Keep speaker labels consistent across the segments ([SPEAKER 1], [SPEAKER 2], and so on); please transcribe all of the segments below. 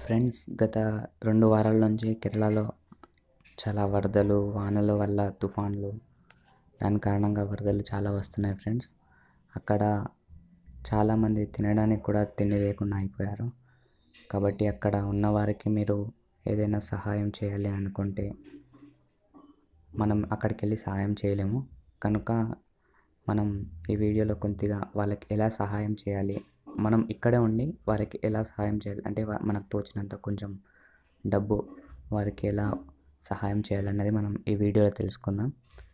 [SPEAKER 1] Friends, గత 2 వారాల నుంచి కేరళలో చాలా వరదలు, వానల వల్ల తుఫాన్లు, దాని కారణంగా వరదలు చాలా వస్తున్నాయి ఫ్రెండ్స్. అక్కడ చాలామంది తినడానికి కూడా తిండి లేకుండా అయిపోయారు. కాబట్టి అక్కడ ఉన్నవారికి మీరు ఏదైనా సహాయం చేయాలి అనుకుంటే మనం అక్కడికి వెళ్ళి సహాయం చేయలేము. కనుక మనం ఈ వీడియోలో కొద్దిగా వాళ్ళకి ఎలా సహాయం చేయాలి, మనం ఇక్కడే ఉండి వారికి ఎలా సహాయం చేయాలి అంటే మనకు తోచినంత కొంచెం డబ్బు వారికి ఎలా సహాయం చేయాలన్నది మనం ఈ వీడియోలో తెలుసుకుందాం.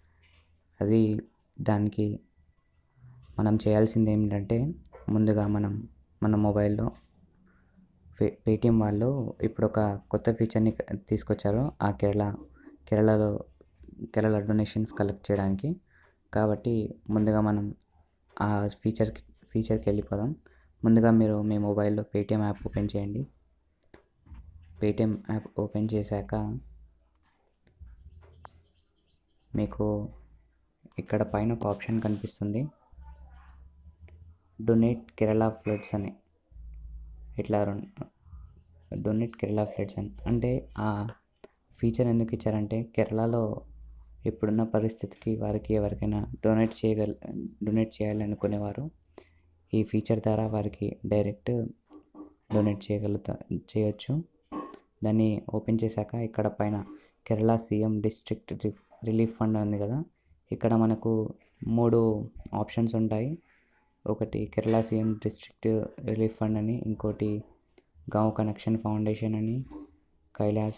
[SPEAKER 1] దానికి మనం చేయాల్సింది ఏమిటంటే, ముందుగా మన మొబైల్లో పేటిఎం వాళ్ళు ఇప్పుడు ఒక కొత్త ఫీచర్ని తీసుకొచ్చారు ఆ కేరళ డొనేషన్స్ కలెక్ట్ చేయడానికి. కాబట్టి ముందుగా మనం ఆ ఫీచర్కి వెళ్ళిపోదాం. ముందుగా మీరు మీ మొబైల్లో పేటిఎం యాప్ ఓపెన్ చేయండి. పేటిఎం యాప్ ఓపెన్ చేశాక మీకు ఇక్కడ పైన ఒక ఆప్షన్ కనిపిస్తుంది, డొనేట్ కేరళ ఫ్లడ్స్ అని. ఇట్లా డొనేట్ కేరళ ఫ్లడ్స్ అని అంటే ఆ ఫీచర్ ఎందుకు ఇచ్చారంటే, కేరళలో ఇప్పుడున్న పరిస్థితికి వారికి ఎవరికైనా డొనేట్ చేయాలనుకునేవారు ఈ ఫీచర్ ద్వారా వారికి డైరెక్ట్ డొనేట్ చేయవచ్చు. దాన్ని ఓపెన్ చేశాక ఇక్కడ పైన Kerala CM district relief fund ఉంది కదా, ఇక్కడ మనకు 3 ఆప్షన్స్ ఉంటాయి. ఒకటి Kerala CM district relief fund అని, ఇంకోటి గావ్ కనెక్షన్ ఫౌండేషన్ అని, కైలాస్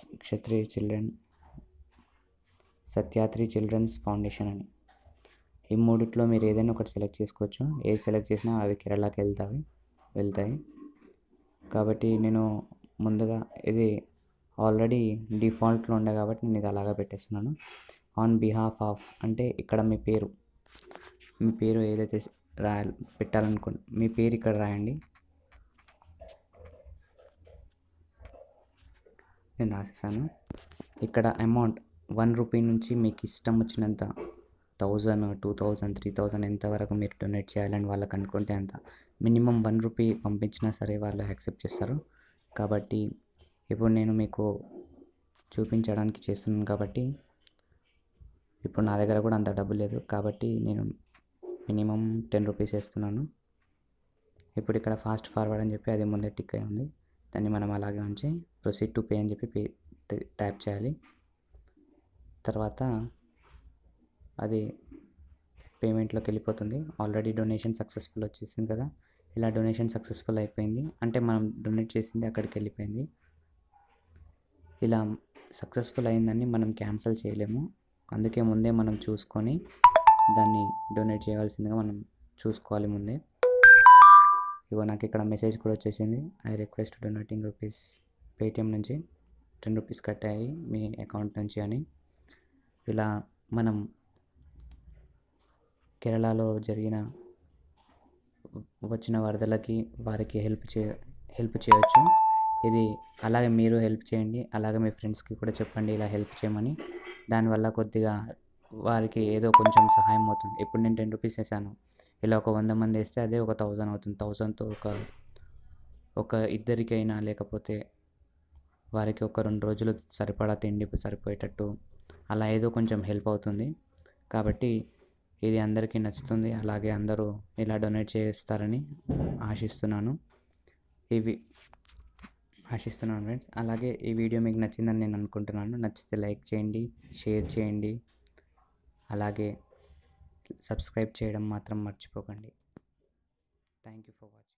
[SPEAKER 1] సత్యాత్రి చిల్డ్రన్స్ ఫౌండేషన్ అని. ఈ మూడిట్లో మీరు ఏదైనా ఒకటి సెలెక్ట్ చేసుకోవచ్చు. ఏది సెలెక్ట్ చేసినా అవి కేరళకి వెళ్తాయి. కాబట్టి నేను ముందుగా ఇది ఆల్రెడీ డిఫాల్ట్లో ఉండే కాబట్టి నేను ఇది అలాగా పెట్టేస్తున్నాను. ఆన్ బిహాఫ్ ఆఫ్ అంటే ఇక్కడ మీ పేరు ఏదైతే పెట్టాలనుకోండి మీ పేరు ఇక్కడ రాయండి. నేను రాసేసాను. ఇక్కడ అమౌంట్ 1 రూపీ నుంచి మీకు ఇష్టం వచ్చినంత 1000, 2000, 3000 ఎంతవరకు మీరు డొనేట్ చేయాలని వాళ్ళకి అనుకుంటే అంత. మినిమం 1 రూపీ పంపించినా సరే వాళ్ళు యాక్సెప్ట్ చేస్తారు. కాబట్టి ఇప్పుడు నేను మీకు చూపించడానికి చేస్తున్నాను. కాబట్టి ఇప్పుడు నా దగ్గర కూడా అంత డబ్బు లేదు కాబట్టి నేను మినిమం 10 రూపీస్ వేస్తున్నాను. ఇప్పుడు ఇక్కడ ఫాస్ట్ ఫార్వర్డ్ అని చెప్పి అది ముందే టిక్ అయి ఉంది. దాన్ని మనం అలాగే ఉంచి ప్రొసీడ్ టు పే అని చెప్పి ట్యాప్ చేయాలి. తర్వాత అది పేమెంట్లోకి వెళ్ళిపోతుంది. ఆల్రెడీ డొనేషన్ సక్సెస్ఫుల్ వచ్చేసింది కదా. ఇలా డొనేషన్ సక్సెస్ఫుల్ అయిపోయింది అంటే మనం డొనేట్ చేసింది అక్కడికి వెళ్ళిపోయింది. ఇలా సక్సెస్ఫుల్ అయిందని మనం క్యాన్సిల్ చేయలేము. అందుకే ముందే మనం చూసుకొని దాన్ని డొనేట్ చేయాల్సిందిగా మనం చూసుకోవాలి ముందే. ఇగో నాకు ఇక్కడ మెసేజ్ కూడా వచ్చేసింది, I request donating rupees, Paytm నుంచి 10 రూపీస్ కట్ అయ్యాయి మీ అకౌంట్ నుంచి అని. ఇలా మనం కేరళలో వచ్చిన వరదలకి వారికి హెల్ప్ చేయవచ్చు. ఇది అలాగే మీరు హెల్ప్ చేయండి, అలాగే మీ ఫ్రెండ్స్కి కూడా చెప్పండి ఇలా హెల్ప్ చేయమని. దానివల్ల కొద్దిగా వారికి ఏదో కొంచెం సహాయం అవుతుంది. ఇప్పుడు నేను 10 రూపీస్ వేసాను, ఇలా ఒక 100 మంది వేస్తే అదే ఒక 1000 అవుతుంది. 1000తో ఒక ఇద్దరికైనా లేకపోతే వారికి ఒక 2 రోజులు సరిపడా తిండి సరిపోయేటట్టు అలా ఏదో కొంచెం హెల్ప్ అవుతుంది. కాబట్టి ఇది అందరికీ నచ్చుతుంది. అలాగే అందరూ ఇలా డొనేట్ చేస్తారని ఆశిస్తున్నాను ఫ్రెండ్స్. అలాగే ఈ వీడియో మీకు నచ్చిందని నేను అనుకుంటున్నాను. నచ్చితే లైక్ చేయండి, షేర్ చేయండి, అలాగే సబ్స్క్రైబ్ చేయడం మాత్రం మర్చిపోకండి. Thank you for watching.